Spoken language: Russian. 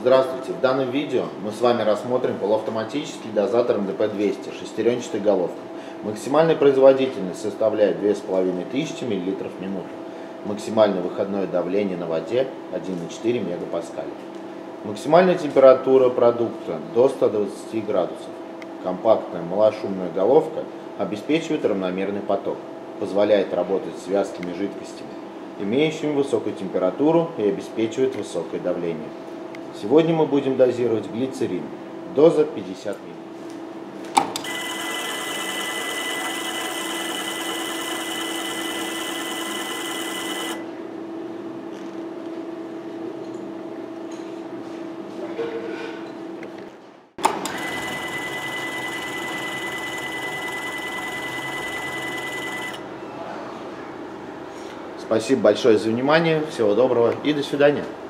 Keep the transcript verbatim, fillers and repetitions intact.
Здравствуйте! В данном видео мы с вами рассмотрим полуавтоматический дозатор эм дэ пэ двести с шестеренчатой головкой. Максимальная производительность составляет две тысячи пятьсот миллилитров в минуту. Максимальное выходное давление на воде один и четыре мегапаскаля. Максимальная температура продукта до ста двадцати градусов. Компактная малошумная головка обеспечивает равномерный поток, позволяет работать с вязкими жидкостями, имеющими высокую температуру, и обеспечивает высокое давление. Сегодня мы будем дозировать глицерин. Доза пятьдесят миллилитров. Спасибо большое за внимание. Всего доброго и до свидания.